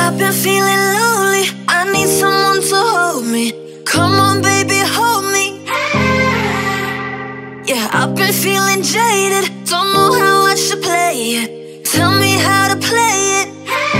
I've been feeling lonely, I need someone to hold me. Come on baby, hold me. Yeah, I've been feeling jaded, don't know how I should play it. Tell me how to play it.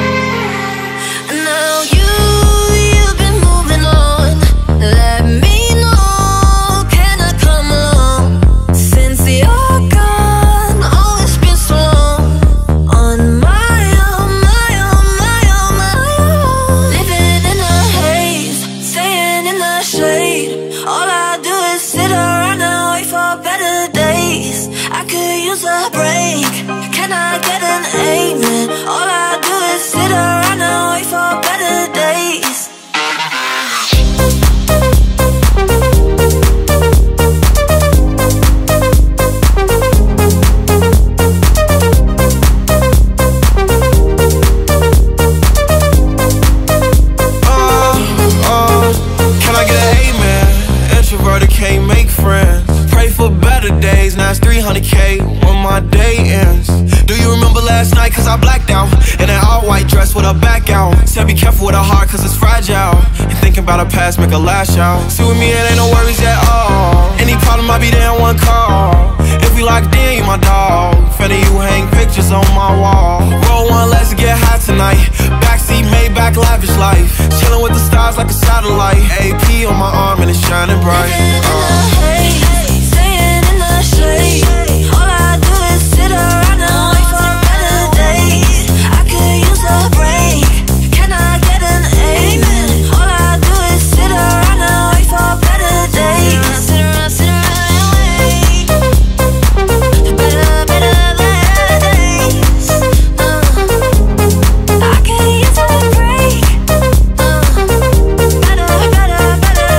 Now you've been moving on. Let me know, can I come along? Since you're gone, oh it's been so long. On my own, my own, my own, my own. Living in the haze, staying in the shade. All I do is sit around and wait for better days. I could use a break, can I get an amen? All I do is sit around and wait for better days. Can I get an amen? Introverted can't make friends. Pray for better days, now it's 300K when my day ends. Do you remember last night, cause I blacked out in an all-white dress with a back out. Said be careful with her heart cause it's fragile, and thinking about her past make her lash out. See with me it ain't no worries at all. Any problem I be there on one call. If we locked in, you my dog. Finna you hang pictures on my wall. Roll one, let's get high tonight. Backseat, Maybach, lavish life. Chillin' with the stars like a satellite. AP on my arm and it's shining bright. Staying in the shade. All I do is sit around and wait for better days. I could use a break, can I get an amen? All I do is sit around and wait for better days. Sit around and wait for better days. I could use a break. Better for better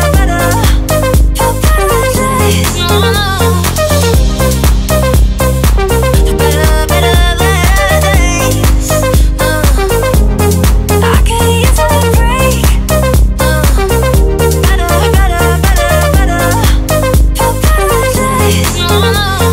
days. No, no.